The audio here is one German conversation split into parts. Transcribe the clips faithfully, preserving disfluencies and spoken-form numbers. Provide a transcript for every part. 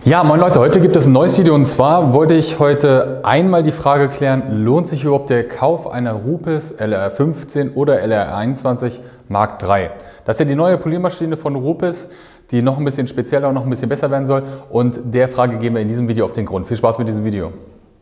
Ja, moin Leute, heute gibt es ein neues Video und zwar wollte ich heute einmal die Frage klären, lohnt sich überhaupt der Kauf einer Rupes L R fünfzehn oder L R einundzwanzig Mark drei? Das ist ja die neue Poliermaschine von Rupes, die noch ein bisschen spezieller und noch ein bisschen besser werden soll, und der Frage gehen wir in diesem Video auf den Grund. Viel Spaß mit diesem Video.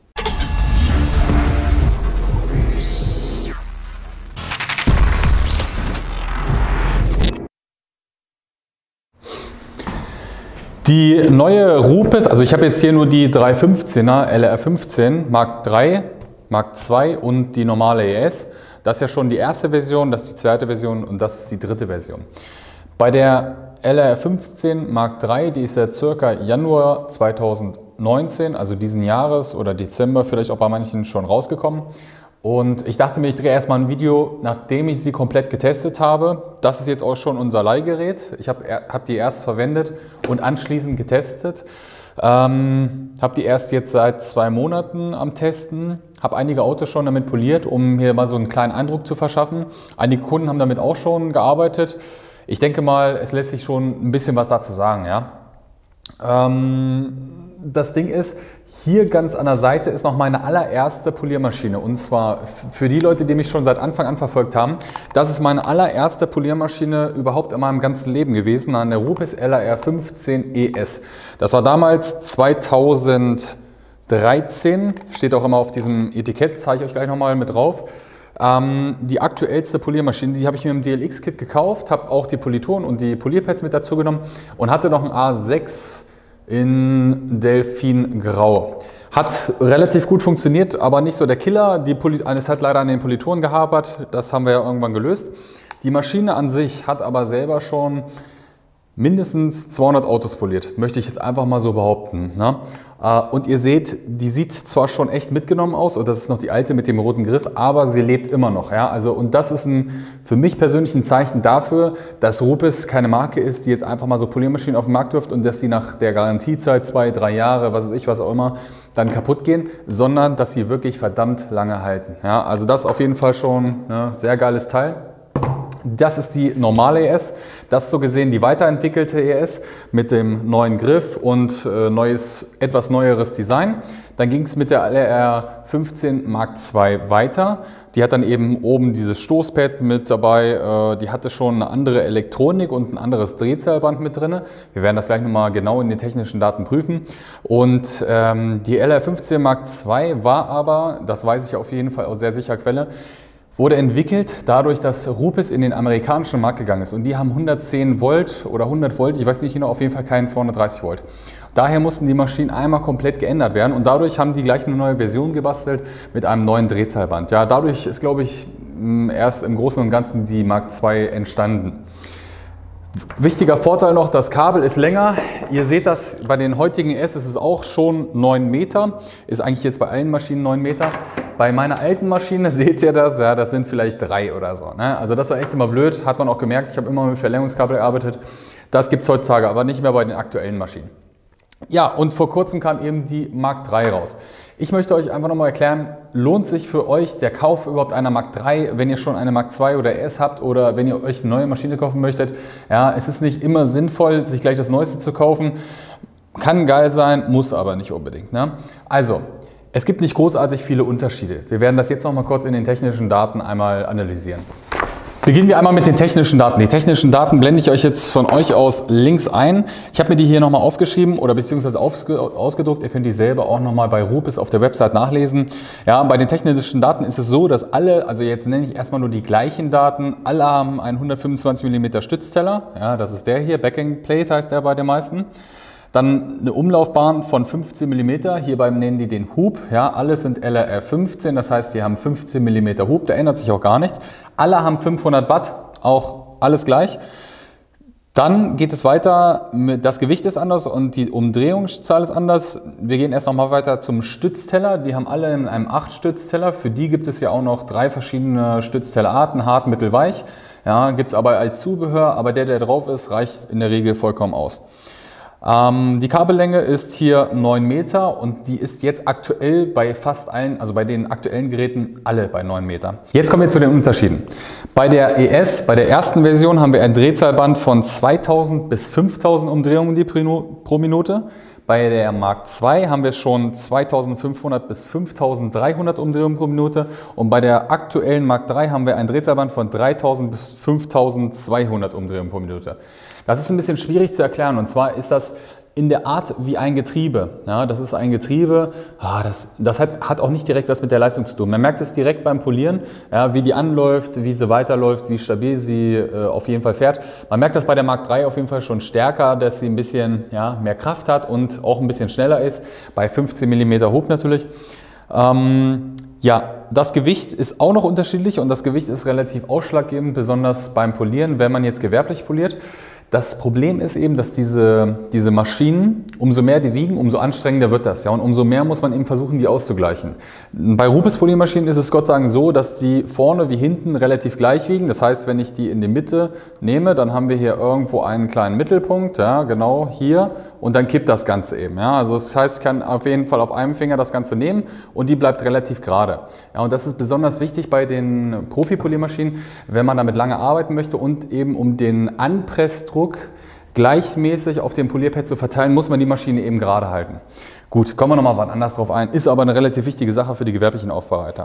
Die neue Rupes, also ich habe jetzt hier nur die drei fünfzehner L R fünfzehn Mark drei, Mark zwei und die normale E S. Das ist ja schon die erste Version, das ist die zweite Version und das ist die dritte Version. Bei der L R fünfzehn Mark drei, die ist ja circa Januar zweitausendneunzehn, also diesen Jahres oder Dezember vielleicht auch bei manchen schon rausgekommen. Und ich dachte mir, ich drehe erstmal ein Video, nachdem ich sie komplett getestet habe. Das ist jetzt auch schon unser Leihgerät. Ich habe hab die erst verwendet und anschließend getestet. Ähm, habe die erst jetzt seit zwei Monaten am Testen. Habe einige Autos schon damit poliert, um mir mal so einen kleinen Eindruck zu verschaffen. Einige Kunden haben damit auch schon gearbeitet. Ich denke mal, es lässt sich schon ein bisschen was dazu sagen. Ja? Ähm, das Ding ist, hier ganz an der Seite ist noch meine allererste Poliermaschine, und zwar für die Leute, die mich schon seit Anfang an verfolgt haben. Das ist meine allererste Poliermaschine überhaupt in meinem ganzen Leben gewesen, an der Rupes L R fünfzehn E S. Das war damals zweitausenddreizehn, steht auch immer auf diesem Etikett, zeige ich euch gleich nochmal mit drauf. Ähm, die aktuellste Poliermaschine, die habe ich mir im D L X-Kit gekauft, habe auch die Politoren und die Polierpads mit dazu genommen und hatte noch ein A sechs in Delfingrau. Hat relativ gut funktioniert, aber nicht so der Killer. Die es hat leider an den Politoren gehapert, das haben wir ja irgendwann gelöst. Die Maschine an sich hat aber selber schon mindestens zweihundert Autos poliert, möchte ich jetzt einfach mal so behaupten. Ne? Und ihr seht, die sieht zwar schon echt mitgenommen aus, und das ist noch die alte mit dem roten Griff, aber sie lebt immer noch. Ja? Also, und das ist ein, für mich persönlich ein Zeichen dafür, dass Rupes keine Marke ist, die jetzt einfach mal so Poliermaschinen auf den Markt wirft und dass die nach der Garantiezeit, zwei, drei Jahre, was weiß ich, was auch immer, dann kaputt gehen, sondern dass sie wirklich verdammt lange halten. Ja? Also das ist auf jeden Fall schon ein sehr geiles Teil. Das ist die normale E S, das ist so gesehen die weiterentwickelte E S mit dem neuen Griff und äh, neues, etwas neueres Design. Dann ging es mit der L R fünfzehn Mark zwei weiter. Die hat dann eben oben dieses Stoßpad mit dabei, äh, die hatte schon eine andere Elektronik und ein anderes Drehzahlband mit drin. Wir werden das gleich nochmal genau in den technischen Daten prüfen. Und ähm, die L R fünfzehn Mark zwei war aber, das weiß ich auf jeden Fall aus sehr sicherer Quelle, wurde entwickelt dadurch, dass Rupes in den amerikanischen Markt gegangen ist, und die haben hundertzehn Volt oder hundert Volt, ich weiß nicht genau, auf jeden Fall keinen zweihundertdreißig Volt. Daher mussten die Maschinen einmal komplett geändert werden, und dadurch haben die gleich eine neue Version gebastelt mit einem neuen Drehzahlband. Ja, dadurch ist, glaube ich, erst im Großen und Ganzen die Mark zwei entstanden. Wichtiger Vorteil noch, das Kabel ist länger. Ihr seht das, bei den heutigen S ist es auch schon neun Meter. Ist eigentlich jetzt bei allen Maschinen neun Meter. Bei meiner alten Maschine seht ihr das, ja, das sind vielleicht drei oder so. Ne? Also das war echt immer blöd, hat man auch gemerkt. Ich habe immer mit Verlängerungskabel gearbeitet. Das gibt es heutzutage, aber nicht mehr bei den aktuellen Maschinen. Ja, und vor kurzem kam eben die Mark drei raus. Ich möchte euch einfach nochmal erklären, lohnt sich für euch der Kauf überhaupt einer Mark drei, wenn ihr schon eine Mark zwei oder S habt oder wenn ihr euch eine neue Maschine kaufen möchtet. Ja, es ist nicht immer sinnvoll, sich gleich das Neueste zu kaufen. Kann geil sein, muss aber nicht unbedingt. Ne? Also, es gibt nicht großartig viele Unterschiede. Wir werden das jetzt nochmal kurz in den technischen Daten einmal analysieren. Beginnen wir einmal mit den technischen Daten. Die technischen Daten blende ich euch jetzt von euch aus links ein. Ich habe mir die hier nochmal aufgeschrieben oder beziehungsweise ausgedruckt. Ihr könnt die selber auch nochmal bei Rupes auf der Website nachlesen. Ja, bei den technischen Daten ist es so, dass alle, also jetzt nenne ich erstmal nur die gleichen Daten, alle haben einen hundertfünfundzwanzig Millimeter Stützteller. Ja, das ist der hier, Backing Plate heißt der bei den meisten. Dann eine Umlaufbahn von fünfzehn Millimeter, hierbei nennen die den Hub. Ja, alles sind L R fünfzehn, das heißt, die haben fünfzehn Millimeter Hub, da ändert sich auch gar nichts. Alle haben fünfhundert Watt, auch alles gleich. Dann geht es weiter, das Gewicht ist anders und die Umdrehungszahl ist anders. Wir gehen erst nochmal weiter zum Stützteller. Die haben alle in einem acht Stützteller. Für die gibt es ja auch noch drei verschiedene Stütztellerarten, hart, mittel, weich. Ja, gibt es aber als Zubehör, aber der, der drauf ist, reicht in der Regel vollkommen aus. Ähm, die Kabellänge ist hier neun Meter und die ist jetzt aktuell bei fast allen, also bei den aktuellen Geräten alle bei neun Meter. Jetzt kommen wir zu den Unterschieden. Bei der E S, bei der ersten Version, haben wir ein Drehzahlband von zweitausend bis fünftausend Umdrehungen die pro Minute. Bei der Mark zwei haben wir schon zweitausendfünfhundert bis fünftausenddreihundert Umdrehungen pro Minute und bei der aktuellen Mark drei haben wir ein Drehzahlband von dreitausend bis fünftausendzweihundert Umdrehungen pro Minute. Das ist ein bisschen schwierig zu erklären und zwar ist das in der Art wie ein Getriebe. Ja, das ist ein Getriebe, ah, das, das hat, hat auch nicht direkt was mit der Leistung zu tun. Man merkt es direkt beim Polieren, ja, wie die anläuft, wie sie weiterläuft, wie stabil sie äh, auf jeden Fall fährt. Man merkt das bei der Mark drei auf jeden Fall schon stärker, dass sie ein bisschen ja, mehr Kraft hat und auch ein bisschen schneller ist, bei fünfzehn Millimeter Hub natürlich. Ähm, ja, das Gewicht ist auch noch unterschiedlich und das Gewicht ist relativ ausschlaggebend, besonders beim Polieren, wenn man jetzt gewerblich poliert. Das Problem ist eben, dass diese, diese Maschinen, umso mehr die wiegen, umso anstrengender wird das. Ja? Und umso mehr muss man eben versuchen, die auszugleichen. Bei Rupes Poliermaschinen ist es Gott sei Dank so, dass die vorne wie hinten relativ gleich wiegen. Das heißt, wenn ich die in die Mitte nehme, dann haben wir hier irgendwo einen kleinen Mittelpunkt, ja, genau hier. Und dann kippt das Ganze eben. Ja? Also das heißt, ich kann auf jeden Fall auf einem Finger das Ganze nehmen und die bleibt relativ gerade. Ja, und das ist besonders wichtig bei den Profi-Poliermaschinen, wenn man damit lange arbeiten möchte und eben um den Anpressdruck gleichmäßig auf dem Polierpad zu verteilen, muss man die Maschine eben gerade halten. Gut, kommen wir nochmal wann anders drauf ein, ist aber eine relativ wichtige Sache für die gewerblichen Aufbereiter.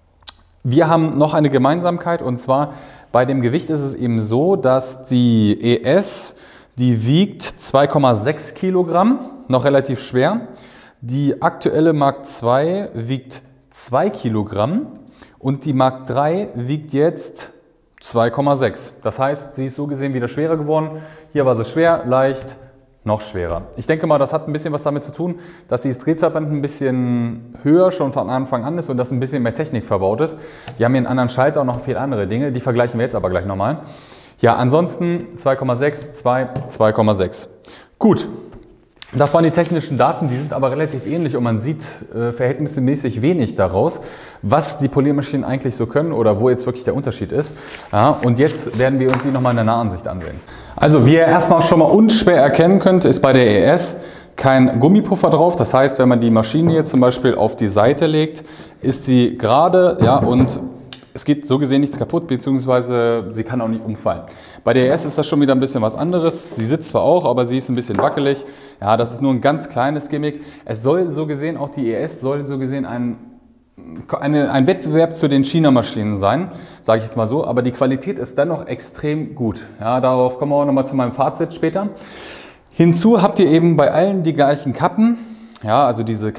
Wir haben noch eine Gemeinsamkeit und zwar bei dem Gewicht ist es eben so, dass die E S die wiegt zwei Komma sechs Kilogramm, noch relativ schwer. Die aktuelle Mark zwei wiegt zwei Kilogramm und die Mark drei wiegt jetzt zwei Komma sechs. Das heißt, sie ist so gesehen wieder schwerer geworden. Hier war sie schwer, leicht, noch schwerer. Ich denke mal, das hat ein bisschen was damit zu tun, dass dieses Drehzahlband ein bisschen höher schon von Anfang an ist und dass ein bisschen mehr Technik verbaut ist. Wir haben hier einen anderen Schalter und noch viele andere Dinge, die vergleichen wir jetzt aber gleich nochmal. Ja, ansonsten zwei Komma sechs, zwei, zwei Komma sechs. Gut, das waren die technischen Daten, die sind aber relativ ähnlich und man sieht äh, verhältnismäßig wenig daraus, was die Poliermaschinen eigentlich so können oder wo jetzt wirklich der Unterschied ist. Ja, und jetzt werden wir uns die nochmal in der Nahansicht ansehen. Also wie ihr erstmal schon mal unschwer erkennen könnt, ist bei der E S kein Gummipuffer drauf. Das heißt, wenn man die Maschine jetzt zum Beispiel auf die Seite legt, ist sie gerade, ja, und es geht so gesehen nichts kaputt, beziehungsweise sie kann auch nicht umfallen. Bei der E S ist das schon wieder ein bisschen was anderes. Sie sitzt zwar auch, aber sie ist ein bisschen wackelig. Ja, das ist nur ein ganz kleines Gimmick. Es soll so gesehen, auch die E S soll so gesehen ein, eine, ein Wettbewerb zu den China-Maschinen sein, sage ich jetzt mal so. Aber die Qualität ist dennoch extrem gut. Ja, darauf kommen wir auch nochmal zu meinem Fazit später. Hinzu habt ihr eben bei allen die gleichen Kappen. Ja, also diese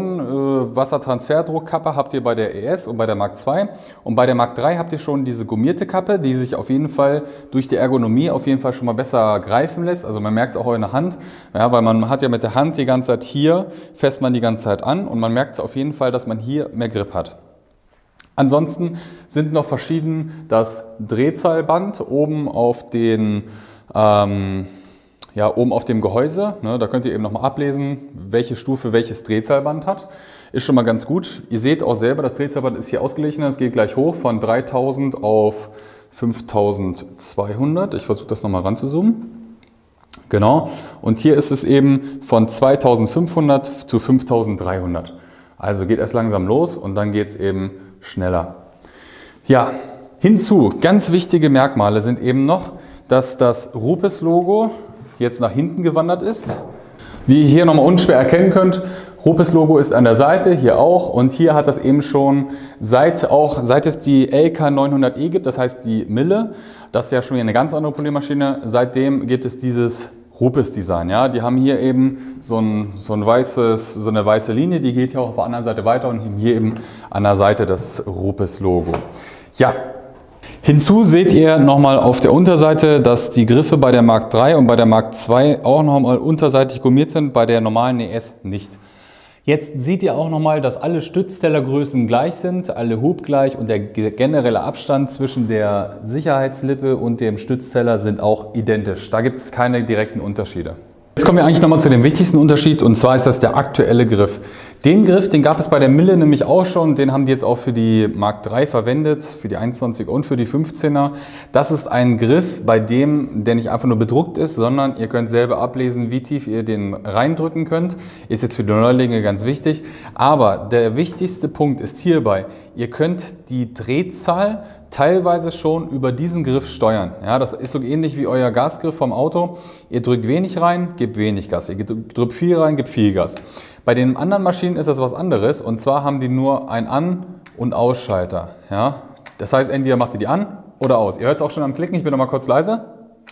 Carbon-Wassertransferdruckkappe äh, habt ihr bei der E S und bei der Mark zwei und bei der Mark drei habt ihr schon diese gummierte Kappe, die sich auf jeden Fall durch die Ergonomie auf jeden Fall schon mal besser greifen lässt. Also man merkt es auch in der Hand, ja, weil man hat ja mit der Hand die ganze Zeit hier, fässt man die ganze Zeit an und man merkt es auf jeden Fall, dass man hier mehr Grip hat. Ansonsten sind noch verschieden das Drehzahlband oben auf den ähm, Ja, oben auf dem Gehäuse, ne, da könnt ihr eben nochmal ablesen, welche Stufe welches Drehzahlband hat. Ist schon mal ganz gut. Ihr seht auch selber, das Drehzahlband ist hier ausgeglichen, es geht gleich hoch von dreitausend auf fünftausendzweihundert. Ich versuche das nochmal ranzuzoomen. Genau. Und hier ist es eben von zweitausendfünfhundert zu fünftausenddreihundert. Also geht erst langsam los und dann geht es eben schneller. Ja, hinzu, ganz wichtige Merkmale sind eben noch, dass das Rupes-Logo jetzt nach hinten gewandert ist. Wie ihr hier nochmal unschwer erkennen könnt, Rupes-Logo ist an der Seite, hier auch und hier hat das eben schon seit, auch, seit es die L K neunhundert E gibt, das heißt die Mille, das ist ja schon wieder eine ganz andere Poliermaschine, seitdem gibt es dieses Rupes-Design. Ja? Die haben hier eben so, ein, so, ein weißes, so eine weiße Linie, die geht hier auch auf der anderen Seite weiter und hier eben an der Seite das Rupes-Logo. Ja. Hinzu seht ihr nochmal auf der Unterseite, dass die Griffe bei der Mark drei und bei der Mark zwei auch nochmal unterseitig gummiert sind, bei der normalen E S nicht. Jetzt seht ihr auch nochmal, dass alle Stütztellergrößen gleich sind, alle Hub gleich und der generelle Abstand zwischen der Sicherheitslippe und dem Stützteller sind auch identisch. Da gibt es keine direkten Unterschiede. Jetzt kommen wir eigentlich nochmal zu dem wichtigsten Unterschied, und zwar ist das der aktuelle Griff. Den Griff, den gab es bei der Mille nämlich auch schon, den haben die jetzt auch für die Mark drei verwendet, für die einundzwanziger und für die fünfzehner. Das ist ein Griff, bei dem der nicht einfach nur bedruckt ist, sondern ihr könnt selber ablesen, wie tief ihr den reindrücken könnt. Ist jetzt für die Neulinge ganz wichtig. Aber der wichtigste Punkt ist hierbei, ihr könnt die Drehzahl teilweise schon über diesen Griff steuern. Ja, das ist so ähnlich wie euer Gasgriff vom Auto. Ihr drückt wenig rein, gebt wenig Gas. Ihr drückt viel rein, gebt viel Gas. Bei den anderen Maschinen ist das was anderes, und zwar haben die nur einen An- und Ausschalter. Ja, das heißt, entweder macht ihr die an oder aus. Ihr hört es auch schon am Klicken, ich bin noch mal kurz leise.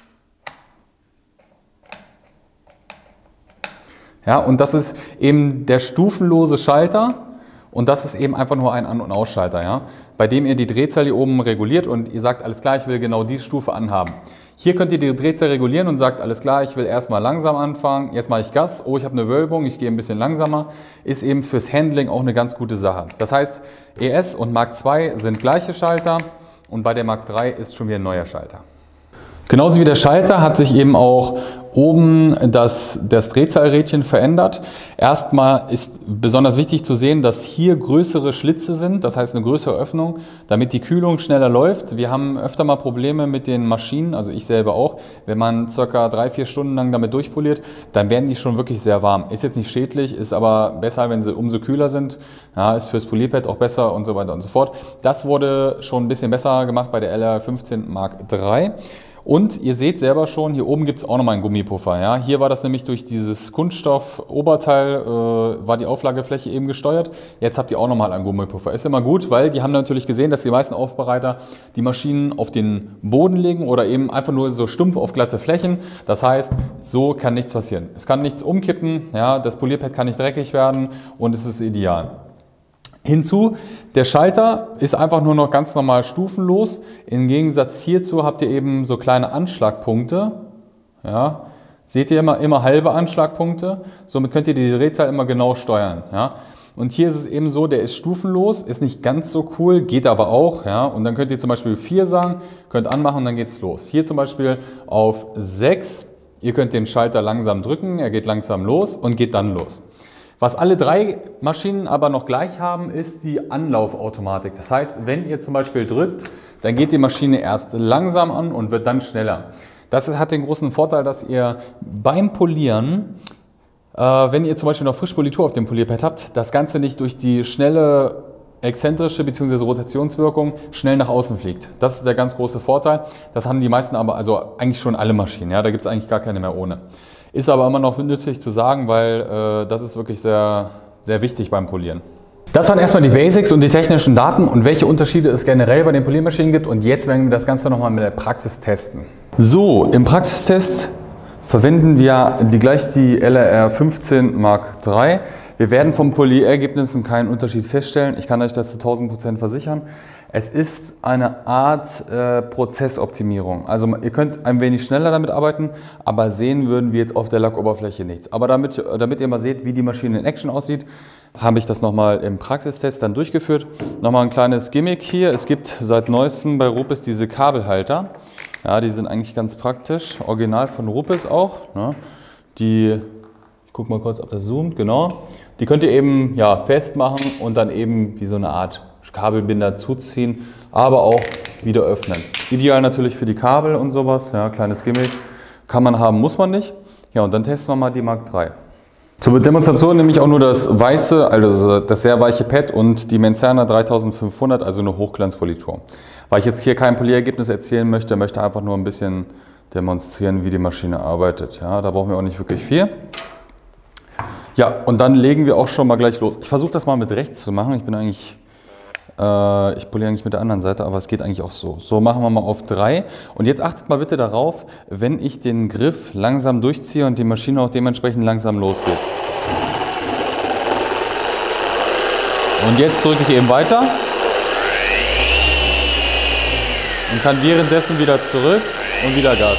Ja, und das ist eben der stufenlose Schalter. Und das ist eben einfach nur ein An- und Ausschalter, ja, bei dem ihr die Drehzahl hier oben reguliert und ihr sagt, alles klar, ich will genau die Stufe anhaben. Hier könnt ihr die Drehzahl regulieren und sagt, alles klar, ich will erstmal langsam anfangen, jetzt mache ich Gas, oh, ich habe eine Wölbung, ich gehe ein bisschen langsamer. Ist eben fürs Handling auch eine ganz gute Sache. Das heißt, E S und Mark zwei sind gleiche Schalter und bei der Mark drei ist schon wieder ein neuer Schalter. Genauso wie der Schalter hat sich eben auch oben das, das Drehzahlrädchen verändert. Erstmal ist besonders wichtig zu sehen, dass hier größere Schlitze sind, das heißt eine größere Öffnung, damit die Kühlung schneller läuft. Wir haben öfter mal Probleme mit den Maschinen, also ich selber auch. Wenn man ca. drei, vier Stunden lang damit durchpoliert, dann werden die schon wirklich sehr warm. Ist jetzt nicht schädlich, ist aber besser, wenn sie umso kühler sind. Ja, ist fürs Polierpad auch besser und so weiter und so fort. Das wurde schon ein bisschen besser gemacht bei der L R fünfzehn Mark drei. Und ihr seht selber schon, hier oben gibt es auch nochmal einen Gummipuffer. Ja? Hier war das nämlich durch dieses Kunststoff-Oberteil, äh, war die Auflagefläche eben gesteuert. Jetzt habt ihr auch nochmal einen Gummipuffer. Ist immer gut, weil die haben natürlich gesehen, dass die meisten Aufbereiter die Maschinen auf den Boden legen oder eben einfach nur so stumpf auf glatte Flächen. Das heißt, so kann nichts passieren. Es kann nichts umkippen, ja? Das Polierpad kann nicht dreckig werden und es ist ideal. Hinzu, der Schalter ist einfach nur noch ganz normal stufenlos. Im Gegensatz hierzu habt ihr eben so kleine Anschlagpunkte. Ja, seht ihr immer, immer halbe Anschlagpunkte. Somit könnt ihr die Drehzahl immer genau steuern. Ja. Und hier ist es eben so, der ist stufenlos, ist nicht ganz so cool, geht aber auch. Ja. Und dann könnt ihr zum Beispiel vier sagen, könnt anmachen und dann geht es los. Hier zum Beispiel auf sechs. Ihr könnt den Schalter langsam drücken, er geht langsam los und geht dann los. Was alle drei Maschinen aber noch gleich haben, ist die Anlaufautomatik. Das heißt, wenn ihr zum Beispiel drückt, dann geht die Maschine erst langsam an und wird dann schneller. Das hat den großen Vorteil, dass ihr beim Polieren, äh, wenn ihr zum Beispiel noch Frischpolitur auf dem Polierpad habt, das Ganze nicht durch die schnelle exzentrische bzw. Rotationswirkung schnell nach außen fliegt. Das ist der ganz große Vorteil. Das haben die meisten aber, also eigentlich schon alle Maschinen. Ja, da gibt es eigentlich gar keine mehr ohne. Ist aber immer noch nützlich zu sagen, weil äh, das ist wirklich sehr, sehr wichtig beim Polieren. Das waren erstmal die Basics und die technischen Daten und welche Unterschiede es generell bei den Poliermaschinen gibt. Und jetzt werden wir das Ganze nochmal mit der Praxis testen. So, im Praxistest verwenden wir die, gleich die L R fünfzehn Mark drei. Wir werden vom Polierergebnissen keinen Unterschied feststellen. Ich kann euch das zu tausend Prozent versichern. Es ist eine Art äh, Prozessoptimierung. Also ihr könnt ein wenig schneller damit arbeiten, aber sehen würden wir jetzt auf der Lackoberfläche nichts. Aber damit, damit ihr mal seht, wie die Maschine in Action aussieht, habe ich das nochmal im Praxistest dann durchgeführt. Nochmal ein kleines Gimmick hier. Es gibt seit neuestem bei Rupes diese Kabelhalter. Ja, die sind eigentlich ganz praktisch. Original von Rupes auch. Ne? Die, ich gucke mal kurz, ob das zoomt, genau. Die könnt ihr eben ja, festmachen und dann eben wie so eine Art Kabelbinder zuziehen, aber auch wieder öffnen. Ideal natürlich für die Kabel und sowas, ja, kleines Gimmick. Kann man haben, muss man nicht. Ja, und dann testen wir mal die Mark drei. Zur Demonstration nehme ich auch nur das weiße, also das sehr weiche Pad und die Menzerner dreitausendfünfhundert, also eine Hochglanzpolitur. Weil ich jetzt hier kein Polierergebnis erzählen möchte, möchte einfach nur ein bisschen demonstrieren, wie die Maschine arbeitet. Ja, da brauchen wir auch nicht wirklich viel. Ja, und dann legen wir auch schon mal gleich los. Ich versuche das mal mit rechts zu machen. Ich bin eigentlich Ich poliere eigentlich mit der anderen Seite, aber es geht eigentlich auch so. So machen wir mal auf drei. Und jetzt achtet mal bitte darauf, wenn ich den Griff langsam durchziehe und die Maschine auch dementsprechend langsam losgeht. Und jetzt drücke ich eben weiter und kann währenddessen wieder zurück und wieder Gas.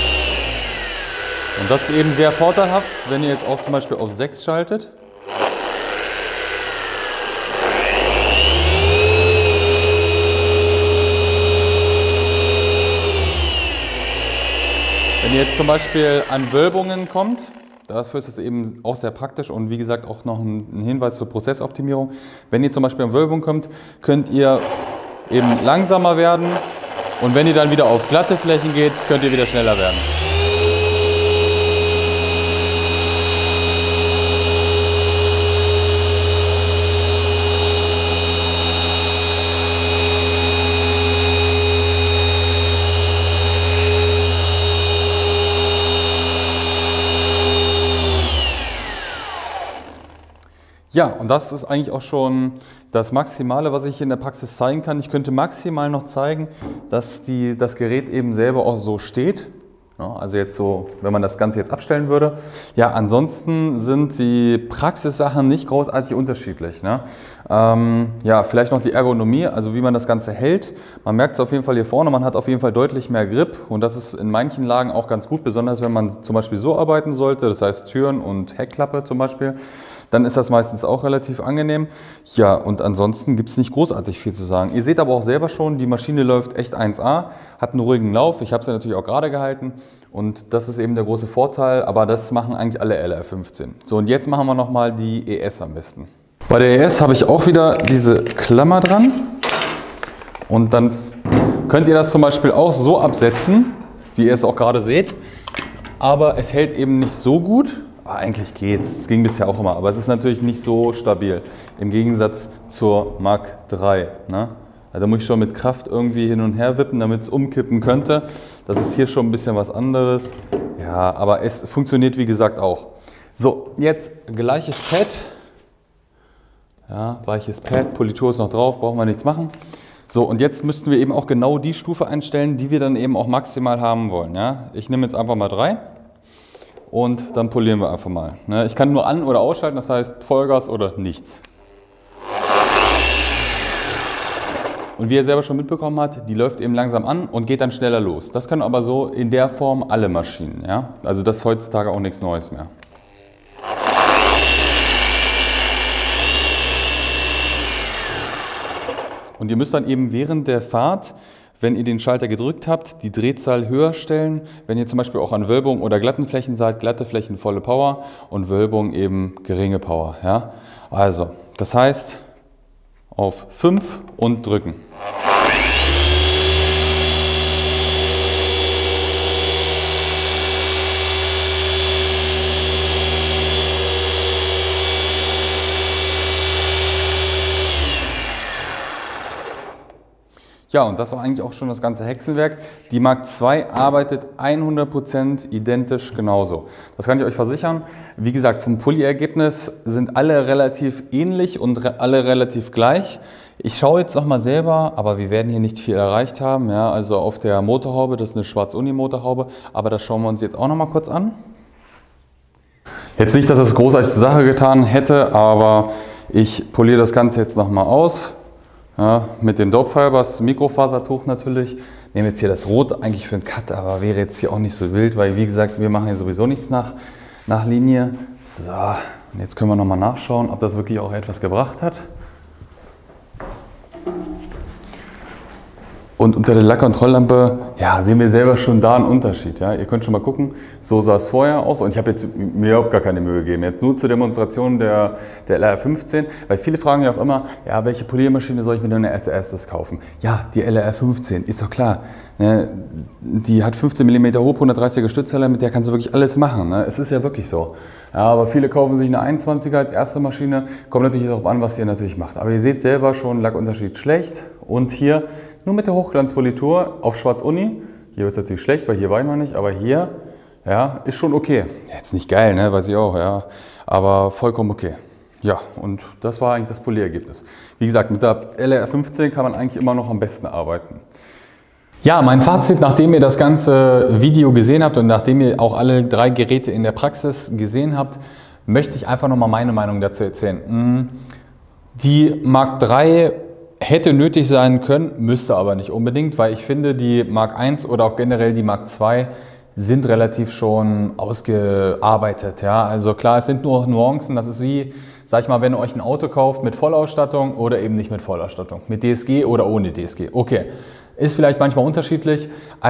Und das ist eben sehr vorteilhaft, wenn ihr jetzt auch zum Beispiel auf sechs schaltet. Wenn ihr jetzt zum Beispiel an Wölbungen kommt, dafür ist es eben auch sehr praktisch und wie gesagt auch noch ein Hinweis zur Prozessoptimierung. Wenn ihr zum Beispiel an Wölbung kommt, könnt ihr eben langsamer werden und wenn ihr dann wieder auf glatte Flächen geht, könnt ihr wieder schneller werden. Ja, und das ist eigentlich auch schon das Maximale, was ich hier in der Praxis zeigen kann. Ich könnte maximal noch zeigen, dass die, das Gerät eben selber auch so steht. Ja, also jetzt so, wenn man das Ganze jetzt abstellen würde. Ja, ansonsten sind die Praxissachen nicht großartig unterschiedlich. Ne? Ähm, ja, vielleicht noch die Ergonomie, also wie man das Ganze hält. Man merkt es auf jeden Fall hier vorne, man hat auf jeden Fall deutlich mehr Grip und das ist in manchen Lagen auch ganz gut, besonders wenn man zum Beispiel so arbeiten sollte, das heißt Türen und Heckklappe zum Beispiel. Dann ist das meistens auch relativ angenehm. Ja, und ansonsten gibt es nicht großartig viel zu sagen. Ihr seht aber auch selber schon, die Maschine läuft echt eins A, hat einen ruhigen Lauf. Ich habe sie natürlich auch gerade gehalten und das ist eben der große Vorteil, aber das machen eigentlich alle L R fünfzehn. So, und jetzt machen wir nochmal die E S am besten. Bei der E S habe ich auch wieder diese Klammer dran und dann könnt ihr das zum Beispiel auch so absetzen, wie ihr es auch gerade seht, aber es hält eben nicht so gut. Eigentlich geht's, es ging bisher auch immer, aber es ist natürlich nicht so stabil, im Gegensatz zur Mark drei. Ne? Also da muss ich schon mit Kraft irgendwie hin und her wippen, damit es umkippen könnte. Das ist hier schon ein bisschen was anderes, ja, aber es funktioniert wie gesagt auch. So, jetzt gleiches Pad, ja, weiches Pad, Politur ist noch drauf, brauchen wir nichts machen. So, und jetzt müssten wir eben auch genau die Stufe einstellen, die wir dann eben auch maximal haben wollen. Ja? Ich nehme jetzt einfach mal drei. Und dann polieren wir einfach mal. Ich kann nur an- oder ausschalten, das heißt Vollgas oder nichts. Und wie ihr selber schon mitbekommen habt, die läuft eben langsam an und geht dann schneller los. Das können aber so in der Form alle Maschinen. Ja? Also das ist heutzutage auch nichts Neues mehr. Und ihr müsst dann eben während der Fahrt, wenn ihr den Schalter gedrückt habt, die Drehzahl höher stellen. Wenn ihr zum Beispiel auch an Wölbung oder glatten Flächen seid, glatte Flächen volle Power und Wölbung eben geringe Power. Ja? Also, das heißt auf fünf und drücken. Ja, und das war eigentlich auch schon das ganze Hexenwerk. Die Mark zwei arbeitet hundert Prozent identisch genauso. Das kann ich euch versichern. Wie gesagt, vom Pulli-Ergebnis sind alle relativ ähnlich und re alle relativ gleich. Ich schaue jetzt nochmal selber, aber wir werden hier nicht viel erreicht haben. Ja, also auf der Motorhaube, das ist eine Schwarz-Uni-Motorhaube, aber das schauen wir uns jetzt auch nochmal kurz an. Jetzt nicht, dass es großartig zur Sache getan hätte, aber ich poliere das Ganze jetzt nochmal aus. Ja, mit dem Dope Fibers, Mikrofasertuch natürlich. Nehmen jetzt hier das Rot eigentlich für einen Cut, aber wäre jetzt hier auch nicht so wild, weil wie gesagt, wir machen hier sowieso nichts nach, nach Linie. So, und jetzt können wir nochmal nachschauen, ob das wirklich auch etwas gebracht hat. Und unter der Lackkontrolllampe, ja, sehen wir selber schon da einen Unterschied. Ja? Ihr könnt schon mal gucken, so sah es vorher aus und ich habe jetzt mir überhaupt gar keine Mühe gegeben. Jetzt nur zur Demonstration der, der L R fünfzehn, weil viele fragen ja auch immer, ja, welche Poliermaschine soll ich mir denn als erstes kaufen? Ja, die L R fünfzehn, ist doch klar. Ne? Die hat fünfzehn Millimeter hoch, hundertdreißiger Stützteller, mit der kannst du wirklich alles machen. Ne? Es ist ja wirklich so. Ja, aber viele kaufen sich eine einundzwanziger als erste Maschine, kommt natürlich darauf an, was ihr natürlich macht. Aber ihr seht selber schon, Lackunterschied schlecht und hier nur mit der Hochglanzpolitur auf Schwarz-Uni. Hier wird es natürlich schlecht, weil hier war ich noch nicht, aber hier, ja, ist schon okay. Jetzt nicht geil, ne, weiß ich auch, ja, aber vollkommen okay. Ja, und das war eigentlich das Polierergebnis. Wie gesagt, mit der L R fünfzehn kann man eigentlich immer noch am besten arbeiten. Ja, mein Fazit, nachdem ihr das ganze Video gesehen habt und nachdem ihr auch alle drei Geräte in der Praxis gesehen habt, möchte ich einfach nochmal meine Meinung dazu erzählen. Die Mark drei hätte nötig sein können, müsste aber nicht unbedingt, weil ich finde, die Mark eins oder auch generell die Mark zwei sind relativ schon ausgearbeitet. Ja? Also klar, es sind nur Nuancen, das ist wie, sag ich mal, wenn ihr euch ein Auto kauft mit Vollausstattung oder eben nicht mit Vollausstattung, mit D S G oder ohne D S G. Okay, ist vielleicht manchmal unterschiedlich. Also,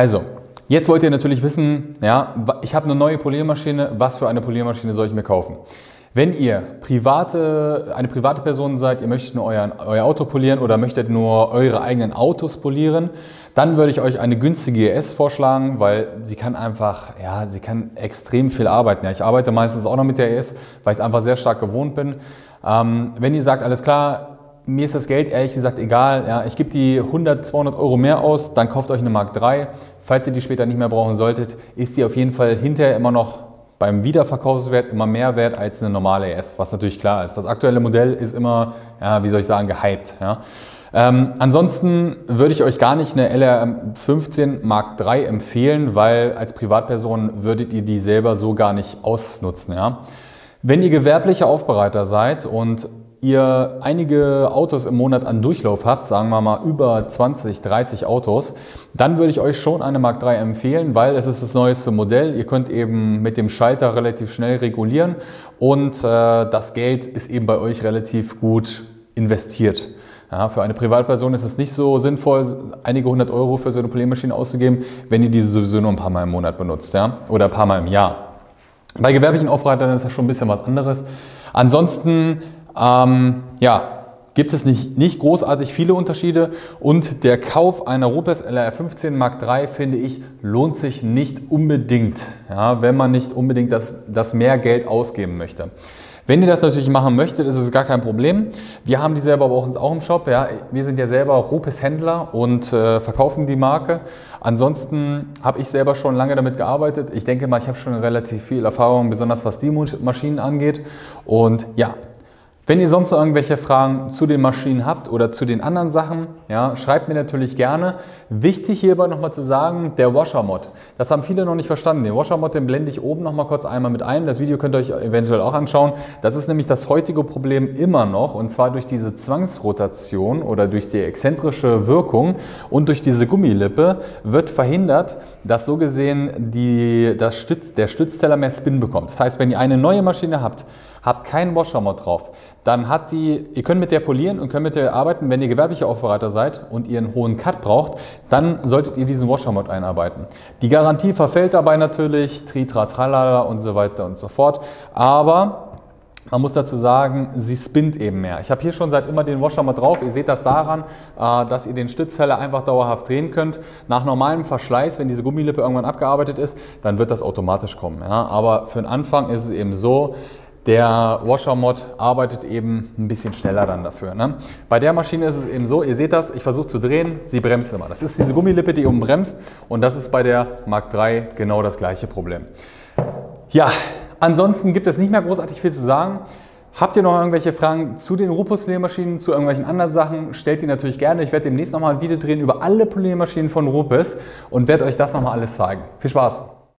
jetzt wollt ihr natürlich wissen, ja, ich habe eine neue Poliermaschine, was für eine Poliermaschine soll ich mir kaufen? Wenn ihr private, eine private Person seid, ihr möchtet nur euer, euer Auto polieren oder möchtet nur eure eigenen Autos polieren, dann würde ich euch eine günstige E S vorschlagen, weil sie kann einfach, ja, sie kann extrem viel arbeiten. Ja, ich arbeite meistens auch noch mit der E S, weil ich es einfach sehr stark gewohnt bin. Ähm, wenn ihr sagt, alles klar, mir ist das Geld ehrlich gesagt egal, ja, ich gebe die hundert, zweihundert Euro mehr aus, dann kauft euch eine Mark drei. Falls ihr die später nicht mehr brauchen solltet, ist die auf jeden Fall hinterher immer noch beim Wiederverkaufswert immer mehr wert als eine normale E S, was natürlich klar ist. Das aktuelle Modell ist immer, ja, wie soll ich sagen, gehypt. Ja. Ähm, ansonsten würde ich euch gar nicht eine L R M fünfzehn Mark drei empfehlen, weil als Privatperson würdet ihr die selber so gar nicht ausnutzen. Ja. Wenn ihr gewerblicher Aufbereiter seid und ihr einige Autos im Monat an Durchlauf habt, sagen wir mal über zwanzig, dreißig Autos, dann würde ich euch schon eine Mark drei empfehlen, weil es ist das neueste Modell. Ihr könnt eben mit dem Schalter relativ schnell regulieren und äh, das Geld ist eben bei euch relativ gut investiert. Ja, für eine Privatperson ist es nicht so sinnvoll, einige hundert Euro für so eine Poliermaschine auszugeben, wenn ihr die sowieso nur ein paar Mal im Monat benutzt, ja? Oder ein paar Mal im Jahr. Bei gewerblichen Aufbereitern ist das schon ein bisschen was anderes. Ansonsten Ähm, ja, gibt es nicht, nicht großartig viele Unterschiede und der Kauf einer Rupes L R fünfzehn Mark drei, finde ich, lohnt sich nicht unbedingt, ja, wenn man nicht unbedingt das, das mehr Geld ausgeben möchte. Wenn ihr das natürlich machen möchtet, ist es gar kein Problem. Wir haben die selber bei uns auch im Shop. Ja. Wir sind ja selber Rupes Händler und äh, verkaufen die Marke. Ansonsten habe ich selber schon lange damit gearbeitet. Ich denke mal, ich habe schon relativ viel Erfahrung, besonders was die Maschinen angeht. Und ja, wenn ihr sonst noch irgendwelche Fragen zu den Maschinen habt oder zu den anderen Sachen, ja, schreibt mir natürlich gerne. Wichtig hierbei nochmal zu sagen, der Washer-Mod. Das haben viele noch nicht verstanden. Den Washer-Mod, den blende ich oben nochmal kurz einmal mit ein. Das Video könnt ihr euch eventuell auch anschauen. Das ist nämlich das heutige Problem immer noch, und zwar durch diese Zwangsrotation oder durch die exzentrische Wirkung und durch diese Gummilippe wird verhindert, dass so gesehen die, das Stütz, der Stützteller mehr Spin bekommt. Das heißt, wenn ihr eine neue Maschine habt, habt keinen Washer-Mod drauf, dann hat die, ihr könnt mit der polieren und könnt mit der arbeiten. Wenn ihr gewerblicher Aufbereiter seid und ihr einen hohen Cut braucht, dann solltet ihr diesen Washer-Mod einarbeiten. Die Garantie verfällt dabei natürlich, Tritra, Tralala und so weiter und so fort, aber man muss dazu sagen, sie spinnt eben mehr. Ich habe hier schon seit immer den Washer-Mod drauf. Ihr seht das daran, dass ihr den Stützteller einfach dauerhaft drehen könnt. Nach normalem Verschleiß, wenn diese Gummilippe irgendwann abgearbeitet ist, dann wird das automatisch kommen. Ja? Aber für den Anfang ist es eben so, der Washer-Mod arbeitet eben ein bisschen schneller dann dafür. Ne? Bei der Maschine ist es eben so, ihr seht das, ich versuche zu drehen, sie bremst immer. Das ist diese Gummilippe, die oben bremst, und das ist bei der Mark drei genau das gleiche Problem. Ja, ansonsten gibt es nicht mehr großartig viel zu sagen. Habt ihr noch irgendwelche Fragen zu den Rupes-Poliermaschinen, zu irgendwelchen anderen Sachen, stellt die natürlich gerne. Ich werde demnächst nochmal ein Video drehen über alle Poliermaschinen von Rupes und werde euch das nochmal alles zeigen. Viel Spaß!